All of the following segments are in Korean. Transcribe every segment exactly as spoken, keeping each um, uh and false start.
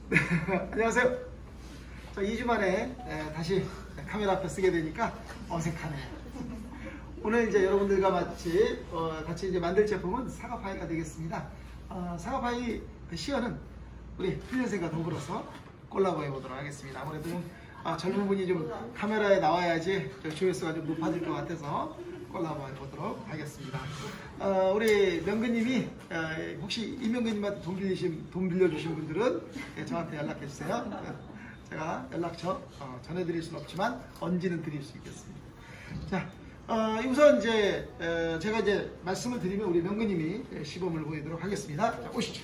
네, 안녕하세요. 저 이 주 만에 에, 다시 카메라 앞에 쓰게 되니까 어색하네요. 오늘 이제 여러분들과 같이 어, 같이 이제 만들 제품은 사과파이가 되겠습니다. 어, 사과파이 시연은 우리 필연생과 더불어서 콜라보해 보도록 하겠습니다. 아무래도 아, 젊은 분이 좀 카메라에 나와야지 조회수가 좀 높아질 것 같아서 콜라보해 보도록 하겠습니다. 어, 우리 명근님이 어, 혹시 이 명근님한테 돈 빌리신 돈 빌려주신 분들은 예, 저한테 연락해 주세요. 제가 연락처 어, 전해드릴 수는 없지만 언제는 드릴 수 있겠습니다. 자, 어, 우선 이제 에, 제가 이제 말씀을 드리면 우리 명근님이 예, 시범을 보이도록 하겠습니다. 자, 오시죠.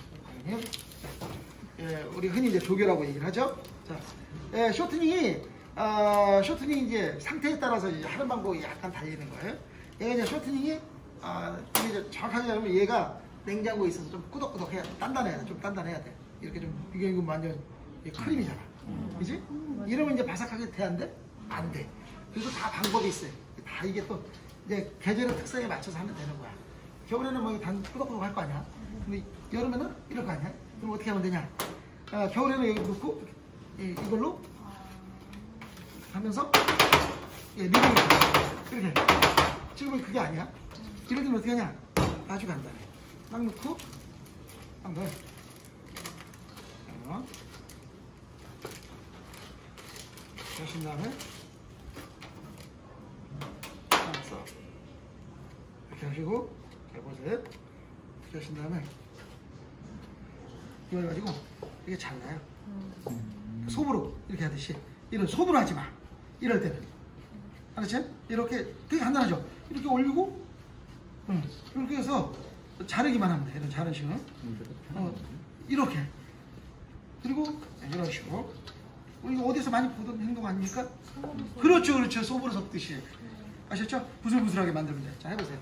예, 우리 흔히 이제 조교라고 얘기를 하죠. 자, 예, 쇼트닝이 어, 쇼트닝 이제 상태에 따라서 이제 하는 방법이 약간 달리는 거예요. 얘가 이제 쇼트닝이 아, 어, 이제 정확하게 하면 얘가 냉장고에 있어서 좀 꾸덕꾸덕해야 돼. 단단해야 돼. 좀 단단해야 돼. 이렇게 좀 이게 이거 완전 크림이잖아. 그지? 이러면 이제 바삭하게 돼, 안 돼? 안 돼. 그래서 다 방법이 있어요. 다 이게 또 이제 계절의 특성에 맞춰서 하면 되는 거야. 겨울에는 뭐 단 꾸덕꾸덕 할 거 아니야. 근데 여름에는 이럴 거 아니야. 그럼 어떻게 하면 되냐? 아, 겨울에는 여기 놓고 이, 이걸로 하면서 예, 리듬을 이렇게. 지금은 그게 아니야. 이럴 때는 어떻게 하냐? 아주 간단해. 딱 넣고 딱 넣어. 어. 하신 다음에 써. 이렇게 하시고 잘 보세요. 이렇게 하신 다음에 이걸 가지고 이게 잘 나요. 음. 소부로 이렇게 하듯이 이런 소부로 하지 마. 이럴 때는 알았지? 이렇게 되게 간단하죠? 이렇게 올리고 응. 이렇게 해서 자르기만 하면 돼. 이런 자른 식으로 어, 이렇게 그리고 이런 식으로 이거 어디서 많이 보던 행동 아닙니까? 그렇죠, 그렇죠. 소보로 섞듯이 아셨죠? 부슬부슬하게 만들면 돼. 자, 해보세요.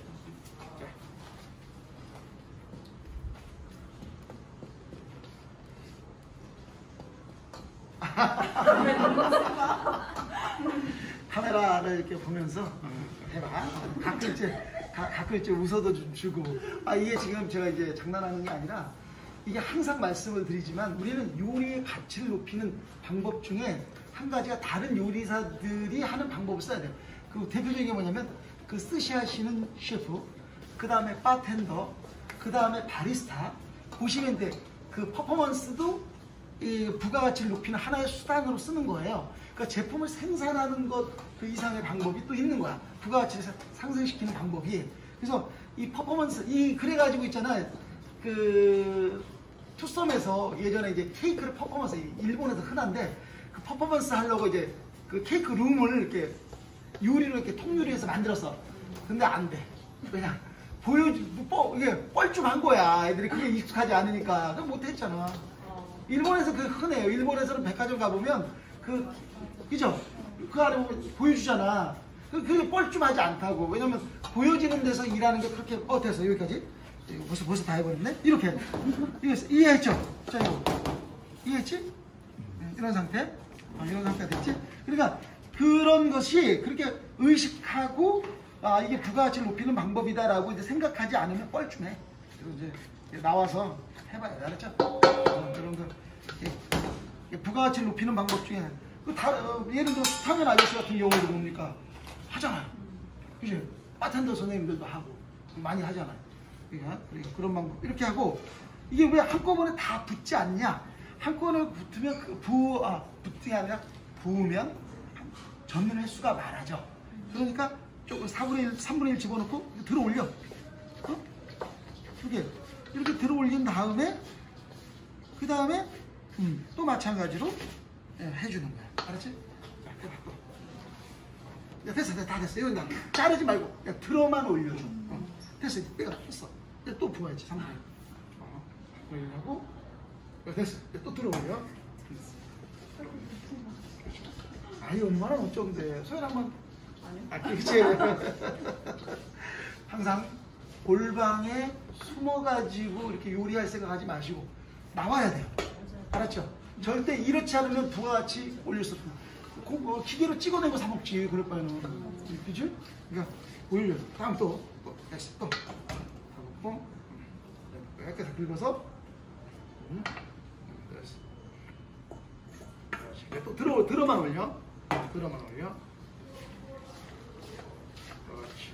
카메라를 이렇게 보면서 해봐. 가끔 이제 가, 가끔 이제 웃어도 좀 주고. 아, 이게 지금 제가 이제 장난하는 게 아니라 이게 항상 말씀을 드리지만 우리는 요리의 가치를 높이는 방법 중에 한 가지가 다른 요리사들이 하는 방법을 써야 돼요. 그 대표적인 게 뭐냐면 그 스시 하시는 셰프, 그 다음에 바텐더, 그 다음에 바리스타 보시면 돼. 그 퍼포먼스도 이 부가가치를 높이는 하나의 수단으로 쓰는 거예요. 그러니까 제품을 생산하는 것 그 이상의 방법이 또 있는 거야. 부가가치를 상승시키는 방법이. 그래서 이 퍼포먼스, 이 그래가지고 있잖아요. 그 투썸에서 예전에 이제 케이크를 퍼포먼스, 일본에서 흔한데 그 퍼포먼스 하려고 이제 그 케이크 룸을 이렇게 유리로 이렇게 통유리에서 만들었어. 근데 안 돼. 왜냐? 보여주, 뭐, 이게 뻘쭘한 거야. 애들이 그게 익숙하지 않으니까. 그럼 못했잖아. 일본에서 그 흔해요. 일본에서는 백화점 가보면 그, 그죠? 그 안에 보여주잖아. 그게 뻘쭘하지 않다고. 왜냐면 보여지는 데서 일하는 게 그렇게, 어, 됐어. 여기까지. 벌써, 벌써 다 해버렸네? 이렇게. 이거 이해했죠? 자, 이거. 이해했지? 이런 상태. 어, 이런 상태가 됐지? 그러니까 그런 것이 그렇게 의식하고, 아, 이게 부가가치를 높이는 방법이다라고 이제 생각하지 않으면 뻘쭘해. 그리고 이제 나와서 해봐요. 알았죠? 어, 여러분들. 부가가치를 높이는 방법 중에, 그 다, 어, 예를 들어 스타면 아저씨 같은 경우도 뭡니까? 하잖아요. 그지? 바텐더 선생님들도 하고, 많이 하잖아요. 그러니까 그런 방법. 이렇게 하고, 이게 왜 한꺼번에 다 붙지 않냐? 한꺼번에 붙으면, 그 부, 아, 붙는 게 아니라 부으면 젓는 횟수가 많아져. 그러니까 조금 사분의 일, 삼분의 일 집어넣고 들어 올려. 어? 이렇게, 이렇게 들어 올린 다음에, 그 다음에, 음, 또 마찬가지로 예, 해주는 거야. 알았지? 자, 해봐, 또. 야, 됐어, 됐어, 다 됐어. 이건 나 자르지 말고, 그냥 들어만 올려줘. 어. 됐어, 이제 내가 했어. 이제 또 부어야지, 삼분의 일. 어. 올리려고. 야, 됐어. 이제 또 들어 올려. 아니, 얼마나 어쩐데. 소연 한번. 아, 그렇지. 항상 골방에 숨어가지고 이렇게 요리할 생각하지 마시고 나와야 돼요. 알았죠? 절대 이렇지 않으면 부가가치 올릴 수 없어. 그, 뭐, 기계로 찍어내고 사먹지. 그럴 바에는. 그치? 그러니까 올려. 다음 또. 또. 됐어. 또. 다 먹고. 이렇게 다 긁어서. 음. 됐어. 이렇게 또 들어, 들어만 올려. 들어만 올려. 그렇지.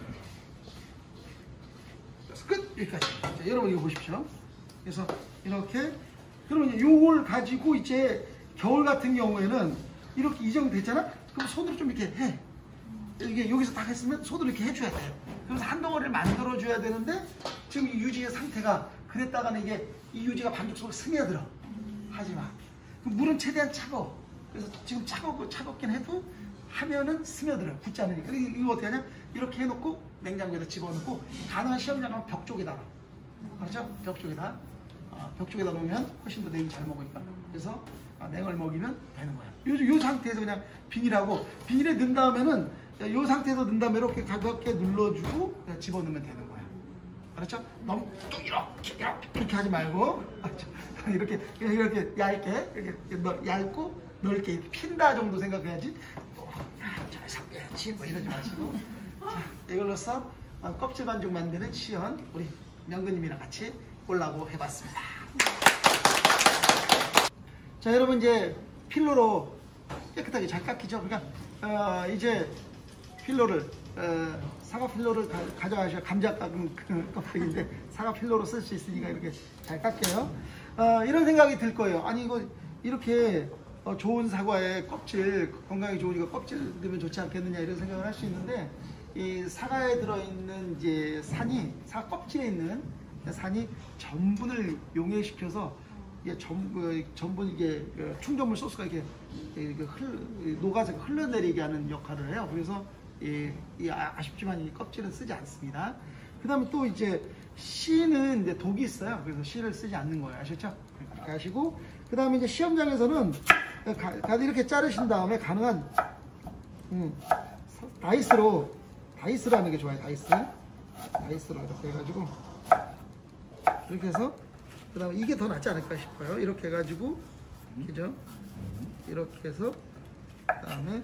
그래서 끝! 여기까지. 자, 여러분 이거 보십시오. 그래서 이렇게, 그러면 이제 요걸 가지고 이제 겨울 같은 경우에는 이렇게 이 정도 됐잖아? 그럼 손으로 좀 이렇게 해. 이게 여기서 딱 했으면 손으로 이렇게 해줘야 돼. 그래서 한 덩어리를 만들어줘야 되는데 지금 이 유지의 상태가 그랬다가는 이게 이 유지가 반죽 속에 스며들어. 하지 마. 물은 최대한 차가워. 그래서 지금 차갑고 차갑긴 해도 하면은 스며들어. 굳지 않으니까. 이거 어떻게 하냐? 이렇게 해놓고 냉장고에다 집어넣고 가능한 시험장 가면 벽 쪽에다 놔. 그렇죠? 벽 쪽에다. 어, 벽 쪽에다 놓으면 훨씬 더 냉이 잘 먹으니까. 그래서 아, 냉을 먹이면 되는 거야. 요, 요 상태에서 그냥 비닐하고 비닐에 넣은 다음에는 요 상태에서 넣은 다음에 이렇게 가볍게 눌러주고 그냥 집어넣으면 되는 거야. 그렇죠? 너무 또 이렇게 이렇게, 이렇게 하지 말고 이렇게 이렇게 얇게 이렇게 얇고 넓게 핀다 정도 생각해야지. 잘 섞여야지 뭐 이러지 마시고. 자, 이걸로써 껍질 반죽 만드는 시연 우리 명근님이랑 같이 보려고 해봤습니다. 자, 여러분 이제 필로로 깨끗하게 잘 깎이죠. 그러니까 어, 이제 필로를 어, 사과 필로를 가, 가져가셔. 감자 깎은 그 껍데기인데 사과 필로로 쓸 수 있으니까 이렇게 잘 깎여요. 어, 이런 생각이 들 거예요. 아니 이거 이렇게 어, 좋은 사과에 껍질 건강에 좋으니까 껍질 넣으면 좋지 않겠느냐 이런 생각을 할 수 있는데 이 사과에 들어있는 이제 산이 사과 껍질에 있는 산이 전분을 용해시켜서 이게 전, 그, 전분 이게 충전물 소스가 이렇게, 이렇게 흘, 녹아서 흘러내리게 하는 역할을 해요. 그래서 이, 이 아쉽지만 이 껍질은 쓰지 않습니다. 그 다음에 또 이제 씨는 이제 독이 있어요. 그래서 씨를 쓰지 않는 거예요. 아셨죠? 그렇게 하시고 그 다음에 이제 시험장에서는 가, 가 이렇게 자르신 다음에 가능한 음, 다이스로 다이스로 하는 게 좋아요. 다이스 다이스로 이렇게 해가지고 이렇게 해서 그 다음에 이게 더 낫지 않을까 싶어요. 이렇게 해가지고 그죠? 이렇게 해서 그 다음에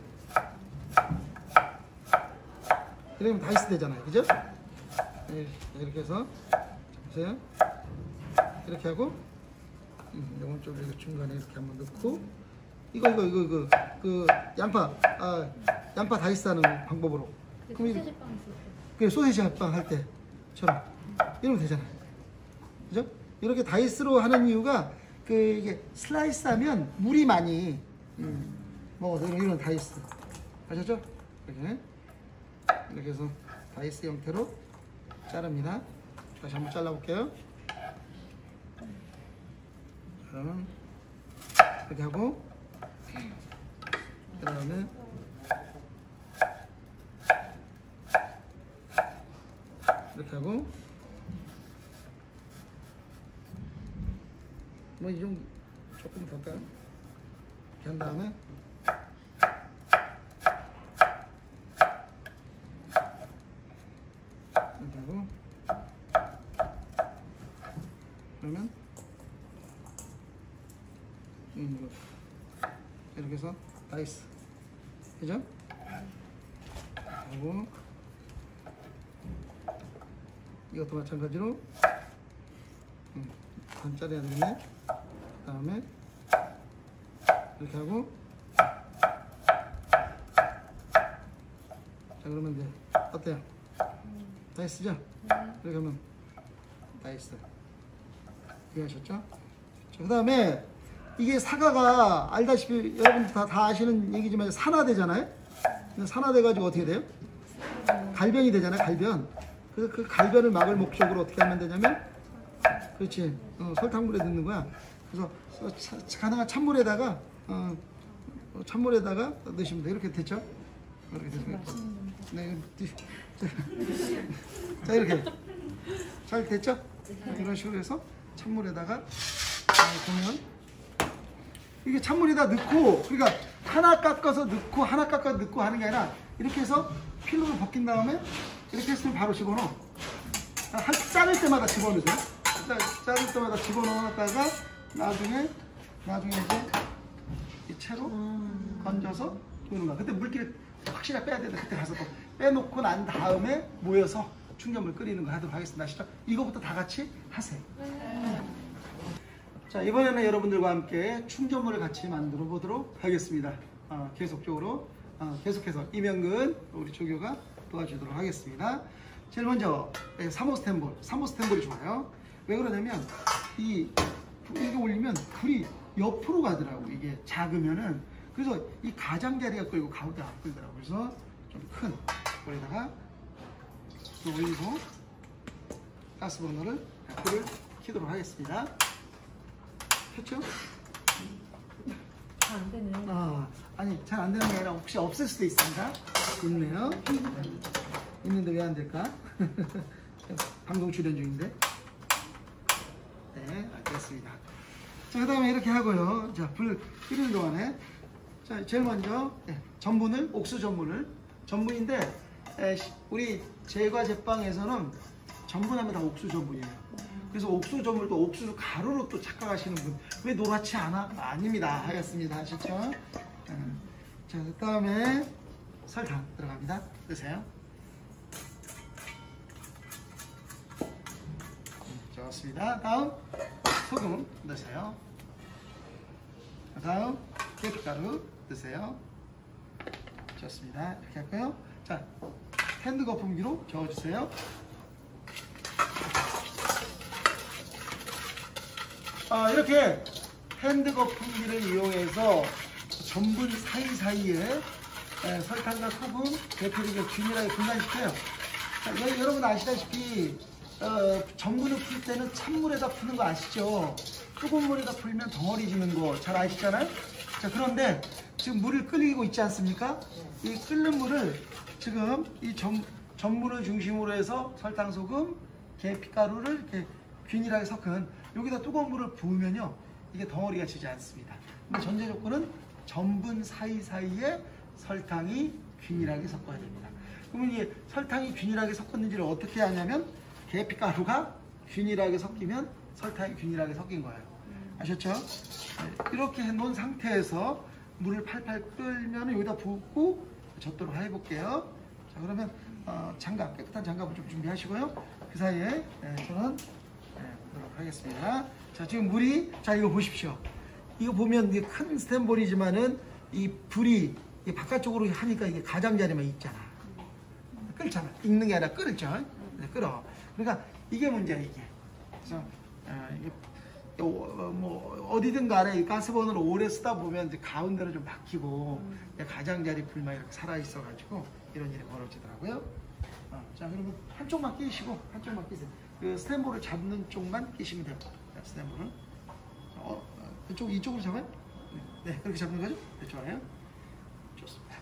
그러면 다이스 되잖아요. 그죠? 네, 이렇게 해서 보세요. 이렇게 하고 음, 요건 좀 이렇게 중간에 이렇게 한번 넣고 이거 이거 이거 이거 그 양파 아 양파 다이스 하는 방법으로 소세지 빵 있을 때. 그 소세지 빵 할 때처럼 이러면 되잖아요. 그죠? 이렇게 다이스로 하는 이유가 그 이게 슬라이스 하면 물이 많이 음, 먹어서 이런 다이스 아셨죠? 이렇게 이렇게 해서 다이스 형태로 자릅니다. 다시 한번 잘라볼게요. 그러면 이렇게 하고 그 다음에 이렇게 하고 뭐 이 정도 조금 더 이렇게 한 다음에 이렇게 하고 그러면 음, 이렇게 해서 다이스 그죠? 하고 이것도 마찬가지로 음, 반 자르야 되겠네. 그 다음에 이렇게 하고 자 그러면 이제 어때요? 다이스죠? 이렇게 하면 다이스 이해하셨죠? 자, 그 다음에 이게 사과가 알다시피 여러분들 다, 다 아시는 얘기지만 산화되잖아요. 산화돼 가지고 어떻게 돼요? 갈변이 되잖아요. 갈변. 그래서 그 갈변을 막을 목적으로 어떻게 하면 되냐면 그렇지 어, 설탕물에 넣는 거야. 그래서 차, 가능한 찬물에다가 어, 찬물에다가 넣으시면 돼. 이렇게 됐죠? 이렇게 됐습니다. 네, 자 이렇게 잘 됐죠? 이런 식으로 해서 찬물에다가 보면 이게 찬물에다 넣고 그러니까 하나 깎아서 넣고 하나 깎아서 넣고 하는 게 아니라 이렇게 해서 필로를 벗긴 다음에 이렇게 했으면 바로 집어넣어. 한 자를 때마다 집어넣으세요. 자를 때마다 집어넣었다가 나중에 나중에 이제 이 채로 건져서 두는 거야. 그때 물기를 확실하게 빼야 되는데 그때 가서 또 빼놓고 난 다음에 모여서 충전물 끓이는 거 하도록 하겠습니다. 아시죠? 이거부터 다 같이 하세요. 자, 이번에는 여러분들과 함께 충전물을 같이 만들어 보도록 하겠습니다. 어, 계속적으로 어, 계속해서 이명근 우리 조교가 도와주도록 하겠습니다. 제일 먼저 사모스텐볼, 사모스텐볼이 좋아요. 왜 그러냐면 이 이게 올리면 불이 옆으로 가더라고. 이게 작으면은. 그래서 이 가장자리가 끌고 가운데 안 끌더라고. 그래서 좀 큰 볼에다가 올리고 가스버너를 불을 켜도록 하겠습니다. 켰죠? 잘 안 되네. 아, 아니 잘 안 되는 게 아니라 혹시 없을 수도 있습니다. 있네요. 있는데 왜 안 될까? 방송 출연 중인데. 네, 알겠습니다. 자, 그 다음에 이렇게 하고요. 자, 불 끓이는 동안에 자, 제일 먼저 네, 전분을, 옥수 전분을 전분인데 에, 우리 제과 제빵에서는 전분하면 다 옥수 전분이에요. 그래서 옥수 전분도 옥수 가루로 또 착각하시는 분, 왜 노랗지 않아? 아닙니다. 하겠습니다. 아시죠? 음. 자, 그 다음에 설탕 들어갑니다. 드세요. 좋습니다. 다음 소금 넣으세요. 다음 계피가루 넣으세요. 좋습니다. 이렇게 할까요? 자, 핸드 거품기로 저어주세요. 아, 이렇게 핸드 거품기를 이용해서 전분 사이사이에 에, 설탕과 소금, 계피를 균일하게 분산시켜요. 자, 여기, 여러분 아시다시피 어, 전분을 풀 때는 찬물에다 푸는 거 아시죠? 뜨거운 물에다 풀면 덩어리 지는 거 잘 아시잖아요? 자, 그런데 지금 물을 끓이고 있지 않습니까? 이 끓는 물을 지금 이 전, 전분을 중심으로 해서 설탕, 소금, 계피가루를 이렇게 균일하게 섞은 여기다 뜨거운 물을 부으면요, 이게 덩어리가 지지 않습니다. 근데 전제 조건은 전분 사이사이에 설탕이 균일하게 섞어야 됩니다. 그러면 이 설탕이 균일하게 섞었는지를 어떻게 하냐면 계피가루가 균일하게 섞이면 설탕이 균일하게 섞인 거예요. 아셨죠? 이렇게 해놓은 상태에서 물을 팔팔 끓면 여기다 붓고 젓도록 해볼게요. 자, 그러면 어, 장갑, 깨끗한 장갑을 좀 준비하시고요. 그 사이에 네, 저는 네, 보도록 하겠습니다. 자, 지금 물이, 자, 이거 보십시오. 이거 보면 이게 큰 스텐볼이지만은 이 불이 이 바깥쪽으로 하니까 이게 가장자리만 있잖아. 끓잖아. 익는 게 아니라 끓죠. 네, 끓어. 그러니까 이게 문제야, 이게. 그래서 어, 이게 어, 뭐 어디든 간에 이 가스버너를 오래 쓰다 보면 이제 가운데로 좀 막히고 음. 가장자리 불만 이렇게 살아 있어가지고 이런 일이 벌어지더라고요. 어, 자, 그러면 한쪽만 끼시고 한쪽만 끼세요. 그 스텐볼을 잡는 쪽만 끼시면 돼요. 스텐볼을. 어, 이쪽 이쪽으로 잡아요? 네, 그렇게 잡는 거죠? 네, 좋아요. 좋습니다.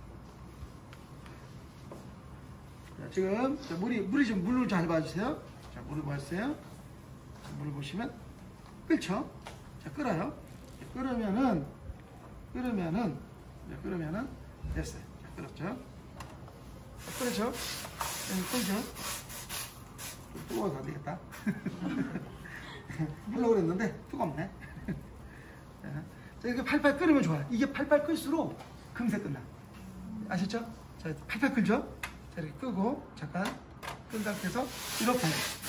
자, 지금 자, 물이 물이 좀 물을 잘 봐주세요. 자, 물을 보세요. 자, 물을 보시면 끓죠? 자, 끓어요. 자, 끓으면은 끓으면은 자, 끓으면은 됐어요. 자, 끓었죠? 자, 끓죠? 네, 끓죠? 좀 뜨거워서 안 되겠다. 하려고 그랬는데 뜨겁네. 자, 이렇게 팔팔 끓으면 좋아요. 이게 팔팔 끓수록 금세 끝나. 아셨죠? 자, 팔팔 끓죠? 자, 이렇게 끄고 잠깐 끈 상태에서 이렇게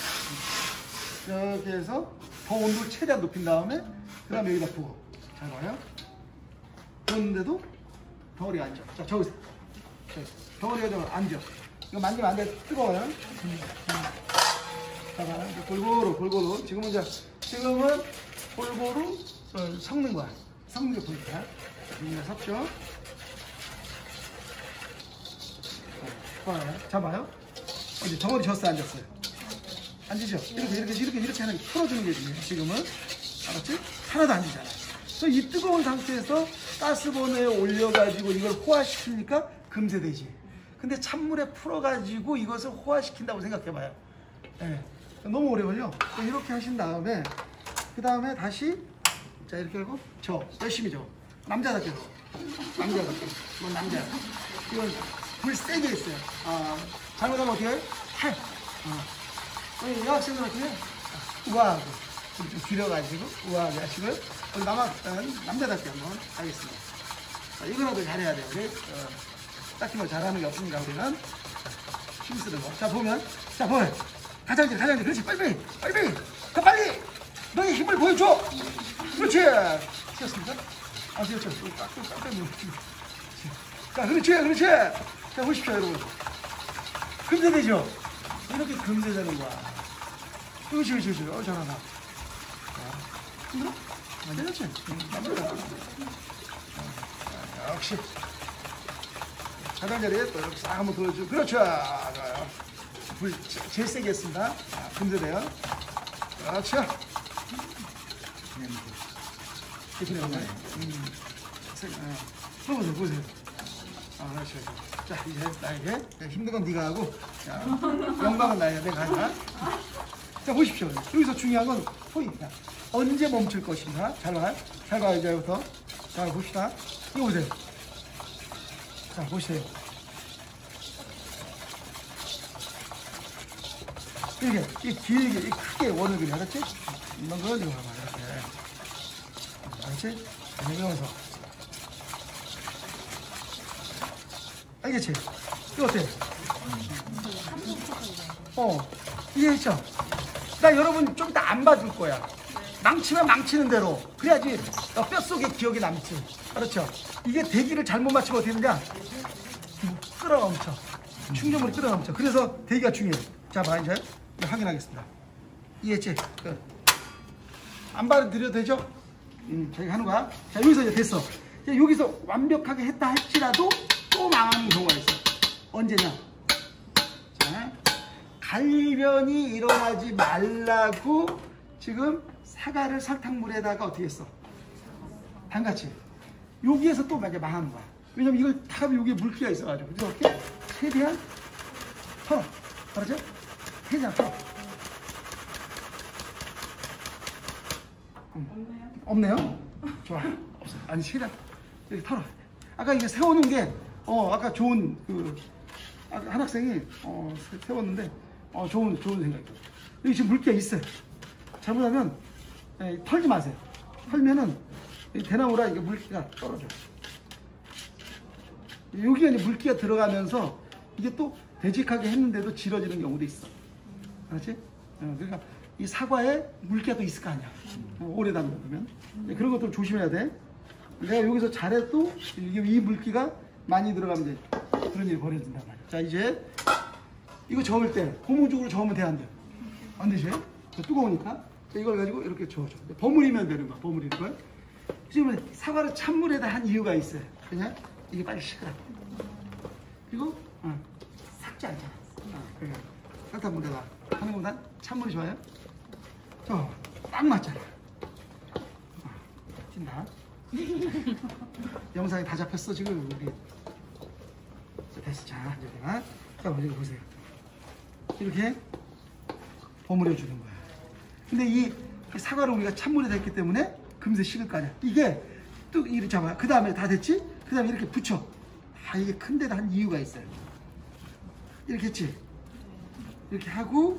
이렇게 해서 더 온도를 최대한 높인 다음에 그 다음에 여기다 부어. 잘 봐요. 그런데도 덩어리가 안 져. 자, 저기서 덩어리가 좀 안 져. 이거 만지면 안 돼. 뜨거워요. 봐봐. 골고루 골고루. 지금은 이제 지금은 골고루 섞는 거야. 섞는 게 보일까? 이제 섞죠. 봐요. 잡아요. 이제 덩어리 졌어요, 안 졌어요? 안 지죠? 이렇게 이렇게 이렇게 이렇게 하는 게 풀어주는 게 중요해요. 지금은 알았지? 하나도 안 지잖아. 그래서 이 뜨거운 상태에서 가스버너에 올려가지고 이걸 호화시키니까 금세 되지. 근데 찬물에 풀어가지고 이것을 호화시킨다고 생각해봐요. 네. 너무 오래 걸려. 이렇게 하신 다음에 그 다음에 다시 자, 이렇게 하고 저 열심히 저 남자답게 남자답게 이건 남자야. 이건 불 세게 했어요. 아, 잘못하면 어떻게 해요? 할. 어. 여학생들 어떻게 해요? 우아하고 좀 줄여가지고 우아하게 하시고요. 남아, 남자답게 한번 하겠습니다. 자, 이거라도 잘해야 돼요. 우리 어, 딱히 뭐 잘하는 게 없으니까 우리는 힘쓰는 거. 자, 보면 자, 보면 가장질 가장질 그렇지. 빨리 빨리 빨리 빨리 더 빨리 너의 힘을 보여줘. 그렇지. 되었습니까? 아, 되었죠. 딱, 딱, 딱. 자, 그렇지, 그렇지. 자, 보십시오, 여러분. 금세되죠? 이렇게 금세되는 거야. 그렇지, 그렇지, 그렇지. 어, 잘하나. 자, 힘들어? 안 되겠지? 응, 안 되겠다. 역시. 가장자리에 또 이렇게 싹 한번 돌려주고. 그렇죠. 좋아요. 불 제일 세게 했습니다. 자, 금세돼요. 그렇죠. 이렇게 되는 거예요. 음. 보세요, 보세요. 아, 그렇죠. 자, 이제 나에게 힘든 건 네가 하고, 자, 영광은 나에게 내가 하자. 자, 보십시오. 여기서 중요한 건 포인트야. 언제 멈출 것인가? 잘 봐. 잘 봐요, 이제부터. 자, 봅시다. 이거 보세요. 자, 보세요. 이렇게, 이렇게 길게, 이렇게 크게 원을 그려. 알았지? 이런 걸 이거 봐봐. 이렇게. 알았지? 이러면서. 알겠지? 이거 어때? 어, 이해했죠? 나 여러분 좀 이따 안 봐줄 거야. 망치면 망치는 대로. 그래야지 뼛속에 기억이 남지. 그렇죠? 이게 대기를 잘못 맞추면 어떻게 되냐? 끌어넘쳐. 충격물이 끌어넘쳐. 그래서 대기가 중요해. 자, 봐, 이제 확인하겠습니다. 이해했지? 그. 안 봐드려도 되죠? 음, 저희가 하는 거야. 자, 여기서 이제 됐어. 자, 여기서 완벽하게 했다 할지라도 또 망하는 경우가 있어. 언제냐? 자, 갈변이 일어나지 말라고 지금 사과를 설탕물에다가 어떻게 했어? 담갔지? 여기에서 또 이제 망하는 거야. 왜냐면 이걸 다 하면 여기에 물기가 있어가지고. 그래서 어떻게? 최대한 털어. 알았죠? 최대한 털어. 음. 없네요? 없네요? 좋아. 없어. 아니, 최대한 이렇게 털어. 아까 이게 세워놓은 게, 어, 아까 좋은, 그, 아까 한 학생이, 어, 세웠는데, 어, 좋은, 좋은 생각이에요. 여기 지금 물기가 있어요. 잘못하면, 에, 털지 마세요. 털면은, 이 대나무라 이게 물기가 떨어져요. 여기가 이제 물기가 들어가면서, 이게 또 되직하게 했는데도 질어지는 경우도 있어. 알았지? 어, 그러니까, 이 사과에 물기가 또 있을 거 아니야. 어, 오래 담그면. 그런 것도 조심해야 돼. 내가 여기서 잘해도 이 물기가 많이 들어가면 이제 그런 일이 벌어진단 말이야. 자, 이제 이거 저을 때 고무줄로 저으면 돼, 안 돼? 안 되지? 뜨거우니까. 자, 이걸 가지고 이렇게 저어줘. 버무리면 되는 거야, 버무리는 걸. 지금 사과를 찬물에다 한 이유가 있어요. 그냥 이게 빨리 식으라. 그리고 어, 삭지 않잖아. 어, 그래. 설탕물에다 하는 것보다 찬물이 좋아요. 저, 딱 맞잖아. 어, 찐다. 영상이 다 잡혔어 지금 우리. 자, 됐어. 자, 이제 내가 자, 이거 보세요. 이렇게 버무려 주는 거야. 근데 이 사과를 우리가 찬물에 됐기 때문에 금세 식을 거 아니야. 이게 또 이렇게 잡아. 그 다음에 다 됐지? 그 다음에 이렇게 붙여. 다 이게 큰 데다 한 이유가 있어요. 이렇게 했지? 이렇게 하고,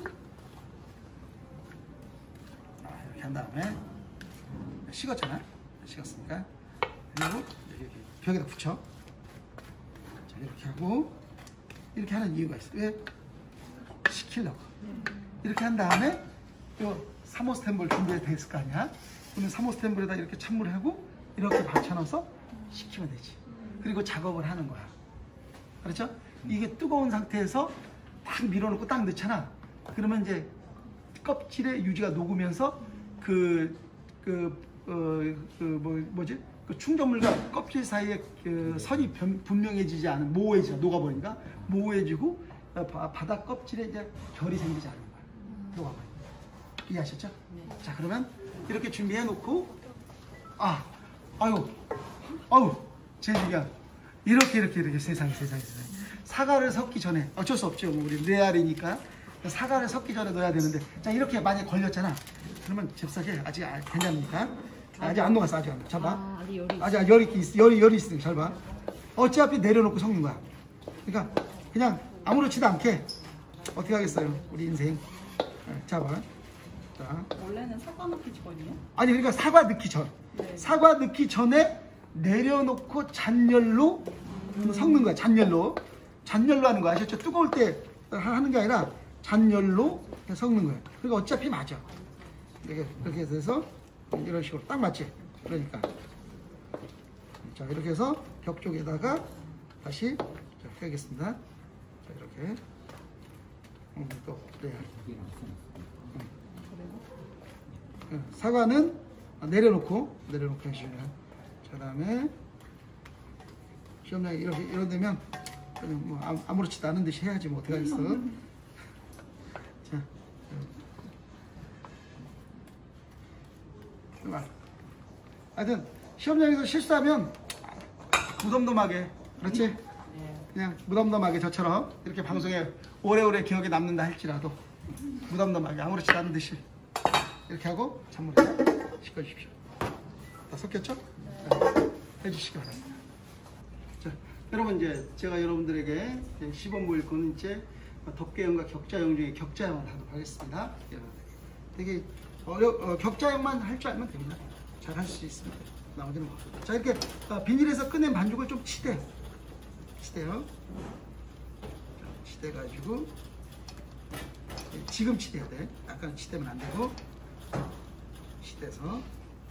아, 이렇게 한 다음에 식었잖아. 식었으니까. 그리고 이렇게 벽에다 붙여. 자, 이렇게 하고, 이렇게 하는 이유가 있어. 왜? 식히려고. 이렇게 한 다음에, 요 사모스텐볼 준비됐을 거 아니야? 그러면 사모스텐볼에다 이렇게 찬물을 하고, 이렇게 받쳐놔서 식히면 되지. 그리고 작업을 하는 거야. 그렇죠? 이게 뜨거운 상태에서 딱 밀어놓고 딱 넣잖아. 그러면 이제 껍질에 유지가 녹으면서 그, 그, 어, 그 뭐, 뭐지? 그 충전물과 껍질 사이에 그 선이 변, 분명해지지 않은, 모호해져, 녹아버리니까 모호해지고 바, 바닥 껍질에 이제 결이 생기지 않는 거야. 녹아버려. 이해하셨죠? 네. 자, 그러면 이렇게 준비해 놓고, 아, 아유, 아유, 제일 중요한. 이렇게, 이렇게, 이렇게 세상에, 세상에, 세상에. 사과를 섞기 전에, 어쩔 수 없죠. 우리 레알이니까. 사과를 섞기 전에 넣어야 되는데, 자, 이렇게 만약에 걸렸잖아. 그러면 잽싸게, 아직 아, 괜찮습니까? 아직 안 녹았어, 아직 안 녹았어. 잘 봐. 아, 아직 열이, 아직 열이, 있, 열이, 열이 있으니까 잘 봐. 어차피 내려놓고 섞는 거야. 그러니까, 그냥 아무렇지도 않게, 어떻게 하겠어요, 우리 인생. 자, 봐. 자. 원래는 사과 넣기 전이요? 아니, 그러니까 사과 넣기 전. 네. 사과 넣기 전에 내려놓고 잔열로 음. 섞는 거야, 잔열로. 잔열로 하는 거 아셨죠? 뜨거울 때 하는 게 아니라 잔열로 섞는 거예요. 그러니까 어차피 맞아. 이렇게 이렇게 해서 이런 식으로 딱 맞지? 그러니까 자 이렇게 해서 벽 쪽에다가 다시 자, 펴겠습니다. 자 이렇게 음, 또 네. 음. 사과는 내려놓고 내려놓고 하시면 자 그다음에 시험장에 이렇게 이런 데면 그냥 뭐 아무- 아무렇지도 않은 듯이 해야지 뭐 어떻게 하겠어. 자, 음. 하여튼 시험장에서 실수하면 무덤덤하게 그렇지? 그냥 무덤덤하게 저처럼 이렇게 방송에 오래오래 기억에 남는다 할지라도 무덤덤하게 아무렇지도 않은 듯이 이렇게 하고 찬물에 씻어주십시오. 다 섞였죠? 네. 해주시기 바랍니다. 자, 여러분 이제 제가 여러분들에게 시범모의고는 이제 덮개형과 격자형 중에 격자형을 하도록 하겠습니다. 여러분 되게 어려 어, 격자형만 할 줄 알면 됩니다. 잘 할 수 있습니다. 나머지는 뭐. 자 이렇게 어, 비닐에서 꺼낸 반죽을 좀 치대 치대요. 자, 치대가지고 지금 치대야 돼. 약간 치대면 안 되고 치대서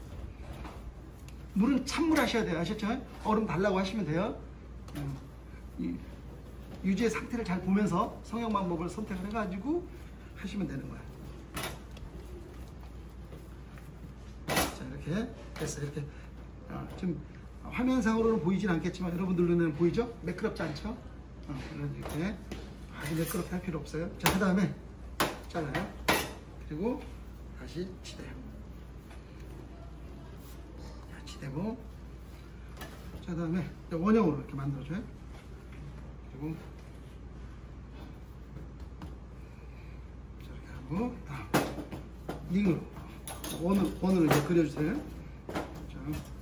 물은 찬물 하셔야 돼요. 아셨죠? 얼음 달라고 하시면 돼요. 음, 이, 유지의 상태를 잘 보면서 성형 방법을 선택을 해가지고 하시면 되는 거야. 자 이렇게 됐어. 이렇게 어, 좀 화면상으로는 보이진 않겠지만 여러분들 눈에는 보이죠? 매끄럽지 않죠? 어, 이렇게 아주 매끄럽게 할 필요 없어요. 자 그 다음에 잘라요. 그리고 다시 치대요. 자, 치대고 자 그 다음에 원형으로 이렇게 만들어줘요. 그리고 이렇게 하고 다음 링으로 원을, 원으로 이제 그려주세요. 자.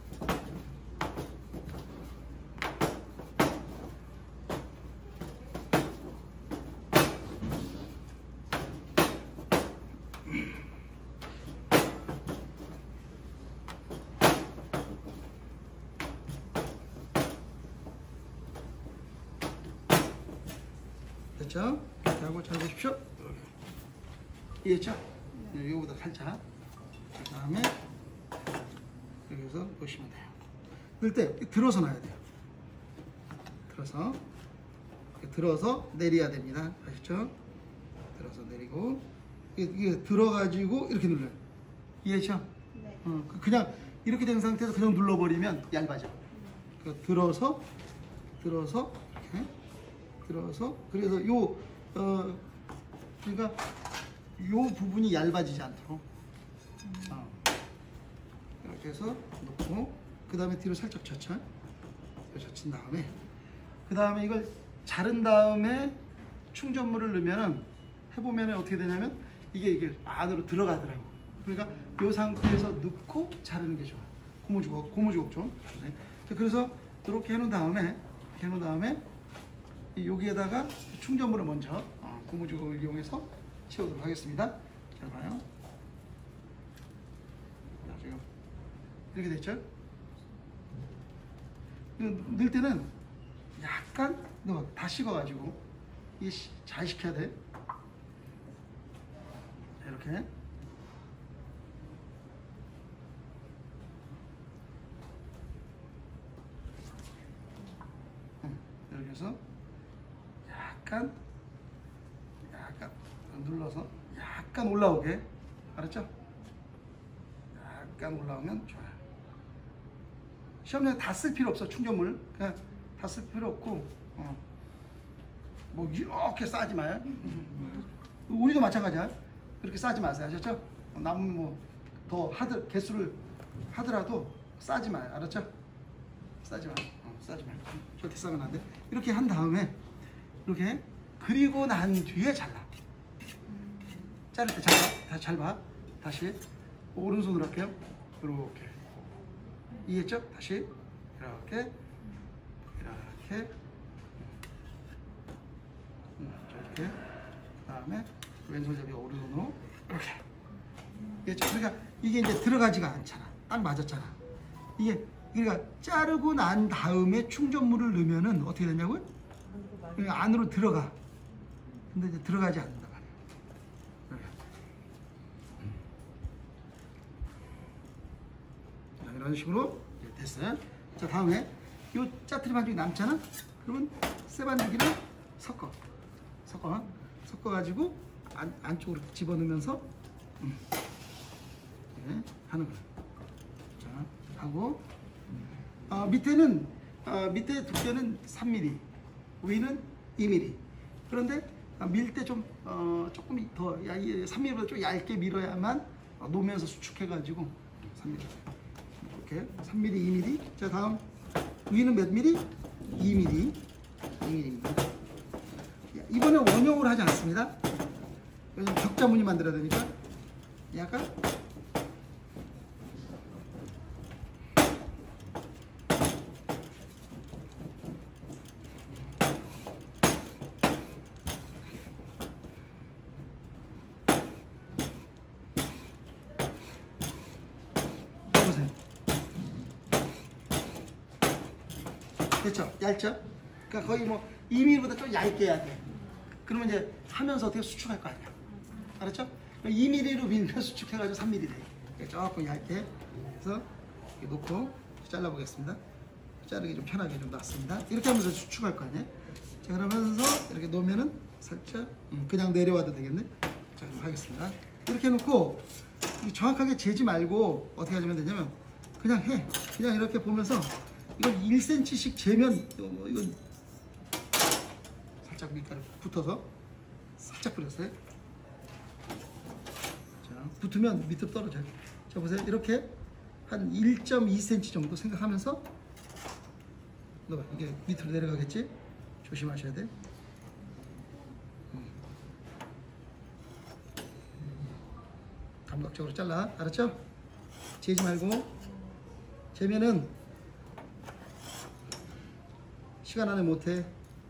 됐죠? 이렇게 하고 잘 보십시오. 이해했죠? 네, 이거보다 살짝. 그 다음에 여기서 보시면 돼요. 넣을 때 들어서 놔야 돼요. 들어서 이렇게 들어서 내려야 됩니다. 아시죠? 들어서 내리고 이게, 이게 들어가지고 이렇게 눌러요. 이해했죠? 네. 어, 그냥 이렇게 된 상태에서 그냥 눌러버리면 얇아져. 그러니까 들어서 들어서 이렇게 들어서 그래서 요 어, 그러니까 요 부분이 얇아지지 않도록 어, 이렇게 해서 놓고 그 다음에 뒤로 살짝 젖혀 젖힌 다음에 그 다음에 이걸 자른 다음에 충전물을 넣으면은 해보면은 어떻게 되냐면 이게 이게 안으로 들어가더라고. 그러니까 요 상태에서 넣고 자르는 게 좋아. 고무주걱 고무주걱 좀. 네. 그래서 이렇게 해놓은 다음에 이렇게 해놓은 다음에 여기에다가 충전물을 먼저 어, 고무주걱을 이용해서 채우도록 하겠습니다. 잘 봐요. 자, 지금 이렇게 됐죠? 넣을 때는 약간 넣어 다 식어가지고 이게 잘 식혀야 돼. 자, 이렇게. 이렇게 해서 약간 약간 눌러서 약간 올라오게. 알았죠? 약간 올라오면 좋아요. 시험장에 다 쓸 필요 없어. 충전물 그냥 다 쓸 필요 없고 어. 뭐 이렇게 싸지 마요. 우리도 마찬가지야. 그렇게 싸지 마세요. 아셨죠? 남은 뭐더 하드 개수를 하더라도 싸지 마요. 알았죠? 싸지 마. 어, 싸지 마. 절대 싸면 안 돼. 이렇게 한 다음에 이렇게 그리고 난 뒤에 잘라. 자를 때 잘 봐. 다시 잘 봐. 다시 오른손으로 할게요. 이렇게. 이해했죠? 다시 이렇게 이렇게 이렇게 그 다음에 왼손잡이 오른손으로 이렇게. 이해했죠? 그러니까 이게 이제 들어가지가 않잖아. 딱 맞았잖아. 이게 그러니까 자르고 난 다음에 충전물을 넣으면은 어떻게 되냐고요? 그러니까 안으로 들어가. 근데 이제 들어가지 않는다 말이야. 이런 식으로 됐어요. 자, 다음에 이 짜투리 반죽이 남잖아? 그러면 쇠 반죽이랑 섞어. 섞어. 섞어가지고 안, 안쪽으로 집어넣으면서 음. 네, 하는 거야. 자, 하고 어, 밑에는 어, 밑에 두께는 삼 밀리미터, 위는 이 밀리미터. 그런데 어, 밀 때 좀 어, 조금 더 야, 삼 밀리미터보다 좀 얇게 밀어야만 어, 놓으면서 수축해가지고 삼 밀리미터. 이렇게 삼 밀리미터, 이 밀리미터. 자, 다음 위는 몇 밀리미터? 이 밀리미터. 이 밀리미터입니다. 이번에 원형으로 하지 않습니다. 왜냐면 격자 무늬 만들어야 되니까 약간 보세요. 됐죠? 얇죠? 그러니까 거의 뭐 이 밀리미터보다 좀 얇게 해야 돼. 그러면 이제 하면서 어떻게 수축할 거 아니야. 알았죠? 이 밀리미터로 밀면 수축해가지고 삼 밀리미터 돼. 조금 얇게 해서 이렇게 놓고 잘라보겠습니다. 자르기 좀 편하게 좀 놨습니다. 이렇게 하면서 수축할 거 아니에요. 자, 그러면서 이렇게 놓으면은 살짝 음, 그냥 내려와도 되겠네. 자, 그럼 하겠습니다. 이렇게 해놓고 정확하게 재지 말고 어떻게 하면 되냐면 그냥 해. 그냥 이렇게 보면서 이걸 일 센티미터씩 재면 어, 이건 살짝 밀가루 붙어서 살짝 뿌렸어요. 자, 붙으면 밑으로 떨어져요. 자, 보세요. 이렇게 한 일 점 이 센티미터 정도 생각하면서 넣어. 이게 밑으로 내려가겠지? 조심하셔야 돼. 음. 감각적으로 잘라. 알았죠? 재지 말고. 재면은 시간 안에 못해.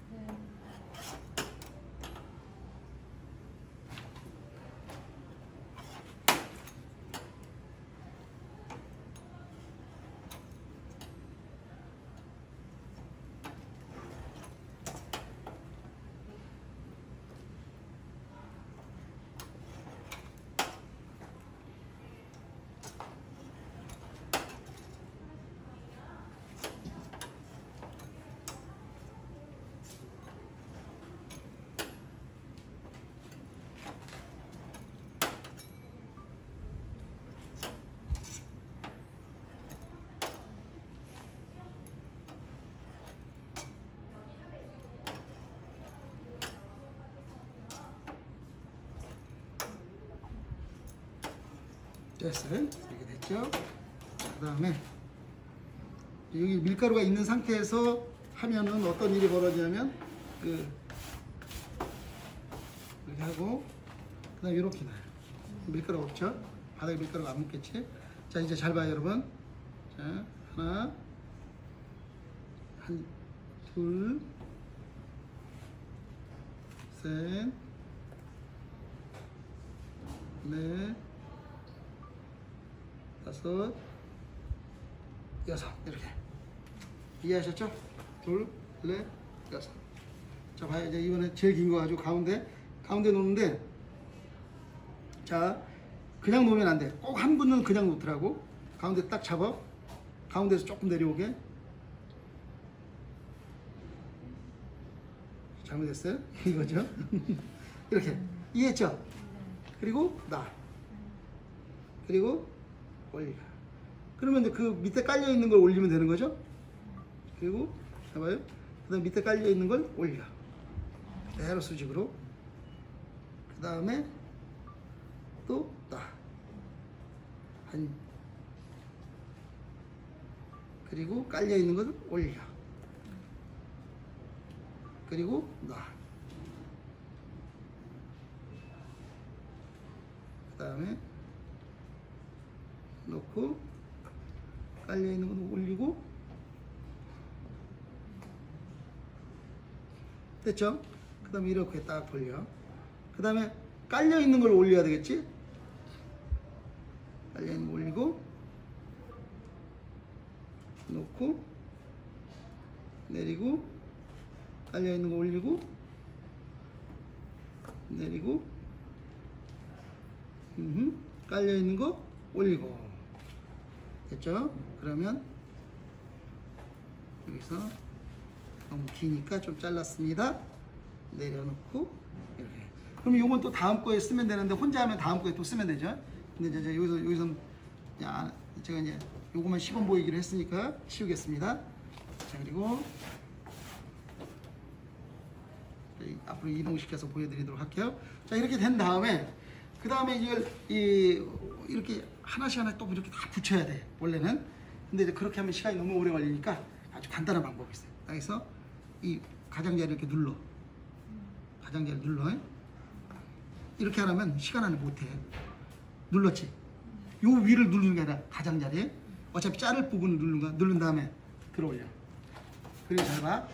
됐어요. 이렇게 됐죠. 그 다음에 여기 밀가루가 있는 상태에서 하면은 어떤 일이 벌어지냐면 그 이렇게 하고 그 다음에 이렇게 놔요. 밀가루가 없죠. 바닥에 밀가루가 안 묻겠지. 자, 이제 잘 봐요, 여러분. 자, 하나, 한, 둘, 셋, 넷, 다섯, 여섯. 이렇게 이해하셨죠? 둘, 넷, 여섯. 자, 봐요. 이제 이번에 제일 긴 거 가지고 가운데 가운데 놓는데, 자, 그냥 놓으면 안 돼. 꼭 한 분은 그냥 놓더라고. 가운데 딱 잡아. 가운데서 조금 내려오게. 잘못했어요? 이거죠? 이렇게 이해했죠? 그리고 나 그리고 올려. 그러면 이제 그 밑에 깔려 있는 걸 올리면 되는 거죠? 그리고 봐봐요. 그 다음 밑에 깔려 있는 걸 올려. 그대로 수직으로. 그 다음에 또 나. 한. 그리고 깔려 있는 걸 올려. 그리고 나. 그 다음에 놓고 깔려 있는 건 올리고. 됐죠? 그 다음에 이렇게 딱 돌려. 그 다음에 깔려 있는 걸 올려야 되겠지? 깔려 있는 거 올리고 놓고 내리고 깔려 있는 거 올리고 내리고 음흠. 깔려 있는 거 올리고. 됐죠? 그러면 여기서 너무 기니까 좀 잘랐습니다. 내려놓고 이렇게. 그럼 요건 또 다음 거에 쓰면 되는데 혼자 하면 다음 거에 또 쓰면 되죠. 근데 이제 여기서 여기서 야, 제가 이제 요거만 시범 보이기로 했으니까 치우겠습니다. 자, 그리고 앞으로 이동시켜서 보여드리도록 할게요. 자, 이렇게 된 다음에 그 다음에 이걸 이 이렇게 하나씩 하나 또 이렇게 다 붙여야 돼 원래는. 근데 이제 그렇게 하면 시간이 너무 오래 걸리니까 아주 간단한 방법이 있어요. 여기서 이 가장자리 이렇게 눌러. 가장자리 눌러. 이렇게 안 하면 시간 안에 못해. 눌렀지. 요 위를 누르는 게 아니라 가장자리. 어차피 자를 부분을 누른 거 누른 다음에 들어올려. 그리고 잘 봐.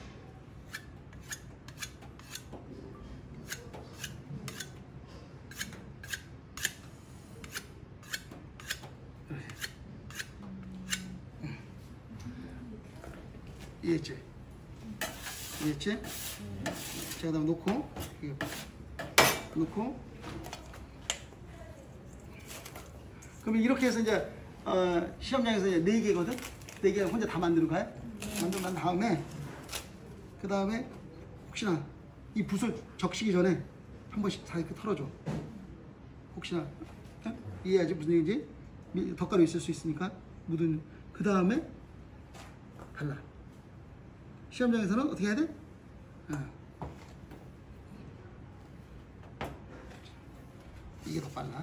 이해했지? 이해했지? 자, 그 다음 놓고, 이거 놓고. 그러면 이렇게 해서 이제, 어, 시험장에서 이제 네 개거든? 네 개 혼자 다 만드는 거야? 만들고 난 다음에, 그 다음에, 혹시나 이 붓을 적시기 전에 한 번씩 다 이렇게 털어줘. 혹시나, 어? 이해하지? 무슨 얘기인지? 덧가루 있을 수 있으니까, 묻은, 그 다음에, 발라. 시험장에서는 어떻게 해야 돼? 어. 이게 더 빨라.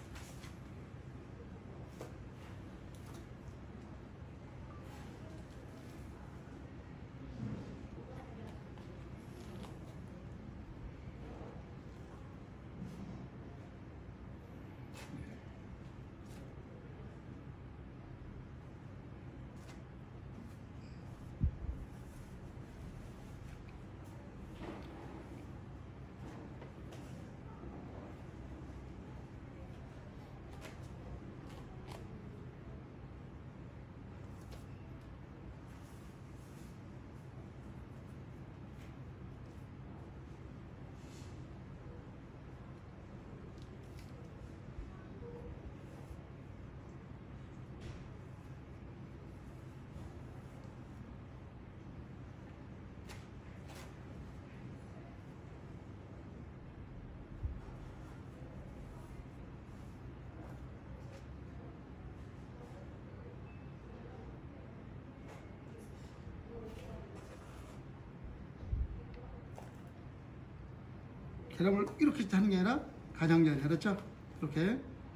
계량을 이렇게 하는 게 아니라 가장자리, 알았죠? 이렇게.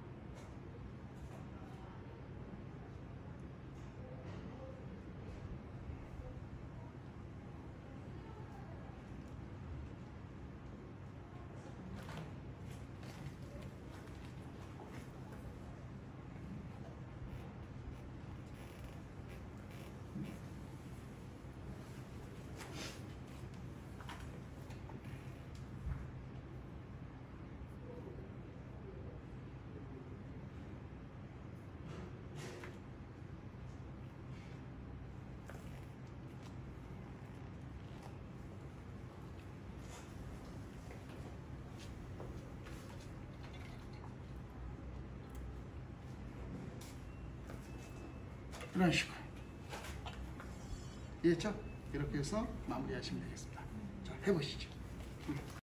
이런 식으로. 이해했죠? 이렇게 해서 마무리하시면 되겠습니다. 자, 해보시죠.